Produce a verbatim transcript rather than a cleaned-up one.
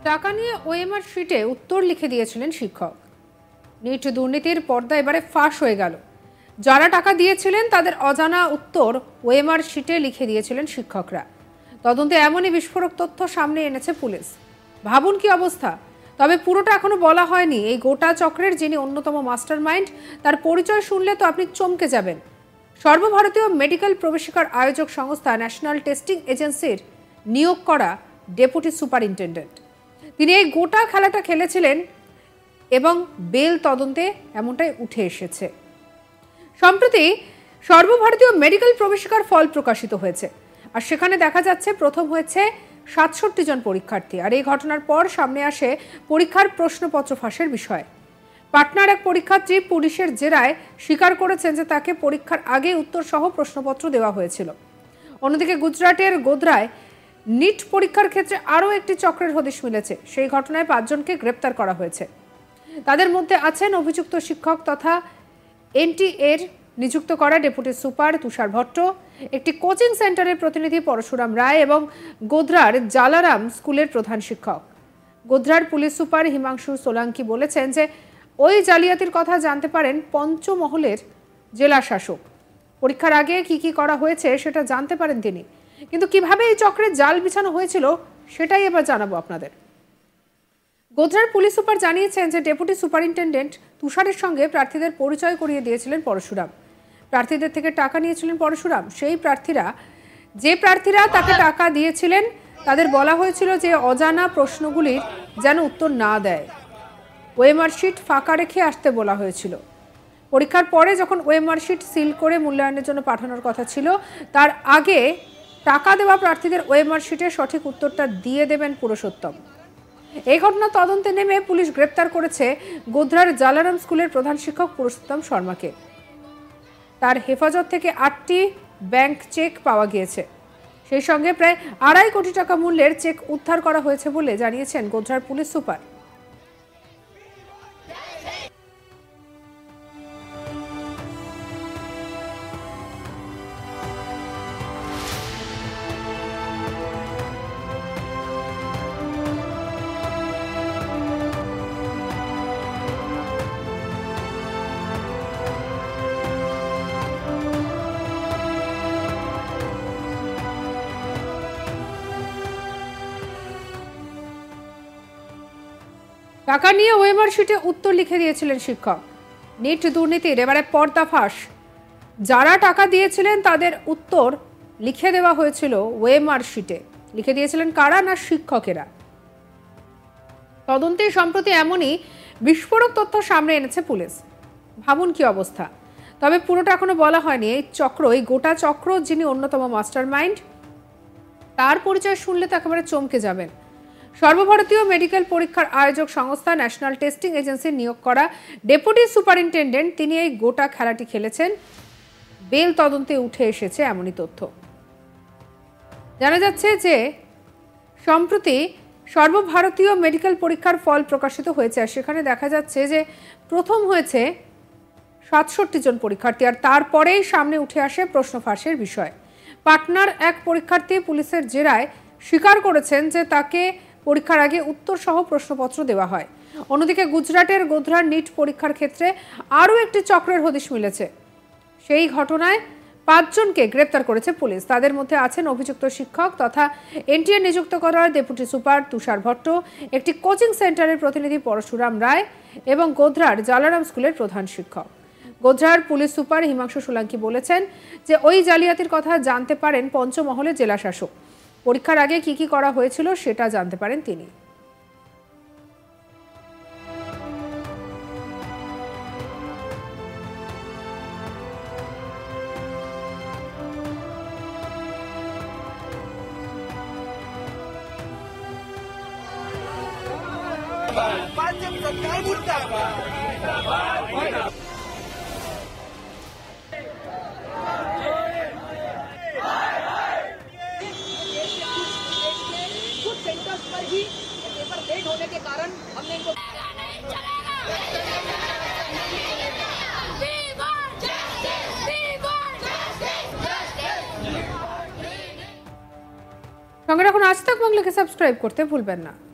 টাকা নিয়ে ওএমআর শিটে উত্তর লিখে দিয়েছিলেন শিক্ষক। নিট দুর্নীতির পর্দা এবারে ফাঁস হয়ে গেল। যারা টাকা দিয়েছিলেন তাদের অজানা উত্তর ওএমআর শিটে লিখে দিয়েছিলেন শিক্ষকরা। তদন্তে এমনই বিস্ফোরক তথ্য সামনে এনেছে পুলিশ। ভাবুন কি অবস্থা। তবে পুরোটা এখনো বলা হয়নি। এই গোটা চক্রের যিনি অন্যতম মাস্টারমাইন্ড, তার পরিচয় শুনলে তো আপনি চমকে যাবেন। সর্বভারতীয় মেডিকেল প্রবেশিকার আয়োজক সংস্থা ন্যাশনাল টেস্টিং এজেন্সির নিয়োগ করা ডেপুটি সুপারিনটেন্ডেন্ট। তিনি এই গোটা খেলাটা খেলেছিলেন এবং বেল তদন্তে এমনটাই উঠে এসেছে। সম্প্রতি সর্বভারতীয় মেডিকেল প্রবেশিকার ফল প্রকাশিত হয়েছে, আর সেখানে দেখা যাচ্ছে প্রথম হয়েছে সাতষট্টি জন পরীক্ষার্থী। আর এই ঘটনার পর সামনে আসে পরীক্ষার প্রশ্নপত্র ফাঁসের বিষয়। পাটনার এক পরীক্ষার্থী পুলিশের জেরায় স্বীকার করেছেন যে তাকে পরীক্ষার আগে উত্তর সহ প্রশ্নপত্র দেওয়া হয়েছিল। অন্যদিকে গুজরাটের গোধরায় নিট পরীক্ষার ক্ষেত্রে আরও একটি চক্রের হদিশ মিলেছে। সেই ঘটনায় পাঁচজনকে গ্রেপ্তার করা হয়েছে। তাদের মধ্যে আছেন অভিযুক্ত শিক্ষক তথা এনটিএর নিযুক্ত করা ডেপুটি সুপার তুষার ভট্ট, একটি কোচিং সেন্টারের প্রতিনিধি পরশুরাম রায় এবং গোধরার জালারাম স্কুলের প্রধান শিক্ষক। গোধরার পুলিশ সুপার হিমাংশু সোলাঙ্কি বলেছেন যে ওই জালিয়াতির কথা জানতে পারেন পঞ্চমহলের জেলা শাসক। পরীক্ষার আগে কি কি করা হয়েছে সেটা জানতে পারেন তিনি, কিন্তু কিভাবে এই চক্রে জাল বিছানো হয়েছিল সেটাই এবার জানাবো আপনাদের। গোধরার পুলিশ সুপার জানিয়েছেন যে ডেপুটি সুপারিনটেন্ডেন্ট তুষারের সঙ্গে প্রার্থীদের পরিচয় করিয়ে দিয়েছিলেন পরশুরাম। প্রার্থীদের থেকে টাকা নিয়েছিলেন পরশুরাম। সেই প্রার্থীরা যে প্রার্থীরা তাকে টাকা দিয়েছিলেন তাদের বলা হয়েছিল যে অজানা প্রশ্নগুলির যেন উত্তর না দেয়। ওএমআর শিট ফাঁকা রেখে আসতে বলা হয়েছিল। পরীক্ষার পরে যখন ওএমআর শিট সিল করে মূল্যায়নের জন্য পাঠানোর কথা ছিল, তার আগে টাকা দেওয়া প্রার্থীদের ওএমআর শিটে সঠিক উত্তরটা দিয়ে দেবেন পুরুষোত্তম। এই ঘটনা তদন্তে নেমে পুলিশ গ্রেপ্তার করেছে গোধরার জালারাম স্কুলের প্রধান শিক্ষক পুরুষোত্তম শর্মাকে। তার হেফাজত থেকে আটটি ব্যাংক চেক পাওয়া গিয়েছে। সেই সঙ্গে প্রায় আড়াই কোটি টাকা মূল্যের চেক উদ্ধার করা হয়েছে বলে জানিয়েছেন গোধরার পুলিশ সুপার। টাকা নিয়ে ওএমআর শিটে উত্তর লিখে দিয়েছিলেন শিক্ষক। নিট দুর্নীতির এবারে পর্দাফাঁস। যারা টাকা দিয়েছিলেন তাদের উত্তর লিখে দেওয়া হয়েছিল ওএমআর শিটে। লিখে দিয়েছিলেন কারা? না শিক্ষকেরা। তদন্তে সম্প্রতি এমনই বিস্ফোরক তথ্য সামনে এনেছে পুলিশ। ভাবুন কি অবস্থা। তবে পুরোটা এখনো বলা হয়নি। এই চক্র, এই গোটা চক্র যিনি অন্যতম মাস্টারমাইন্ড, তার পরিচয় শুনলে তো একেবারে চমকে যাবেন। সর্বভারতীয় মেডিকেল পরীক্ষার আয়োজক সংস্থা ন্যাশনাল টেস্টিং এজেন্সির নিয়োগ করা ডেপুটি সুপারিনটেন্ডেন্ট তিনি এই গোটা খেলাটি খেলেছেন। বেল তদন্তে উঠে এসেছে এমনই তথ্য। জানা যাচ্ছে যে সম্প্রতি সর্বভারতীয় মেডিকেল পরীক্ষার ফল প্রকাশিত হয়েছে, আর সেখানে দেখা যাচ্ছে যে প্রথম হয়েছে সাতষট্টি জন পরীক্ষার্থী, আর তারপরেই সামনে উঠে আসে প্রশ্ন ফাঁসের বিষয়। পাটনার এক পরীক্ষার্থী পুলিশের জেরায় স্বীকার করেছেন যে তাকে পরীক্ষার আগে উত্তর সহ প্রশ্নপত্র দেওয়া হয়। অন্যদিকে গুজরাটের গোধরার নিট পরীক্ষার ক্ষেত্রে আরও একটি চক্রের হদিশ মিলেছে। সেই ঘটনায় পাঁচজনকে গ্রেপ্তার করেছে পুলিশ। তাদের মধ্যে আছেন অভিযুক্ত শিক্ষক তথা এনটিএ নিযুক্ত করা ডেপুটি সুপার তুষার ভট্ট, একটি কোচিং সেন্টারের প্রতিনিধি পরশুরাম রায় এবং গোধরার জালারাম স্কুলের প্রধান শিক্ষক। গোধরার পুলিশ সুপার হিমাংশু সোলাঙ্কি বলেছেন যে ওই জালিয়াতির কথা জানতে পারেন পঞ্চমহলের জেলা শাসক। পরীক্ষার আগে কি কি করা হয়েছিল সেটা জানতে পারেন তিনি। पर भी पेपर लेट होने के कारण हमने इनको সঙ্গে রাখুন আজ তাক বাংলাকে সাবস্ক্রাইব করতে ভুলবেন না।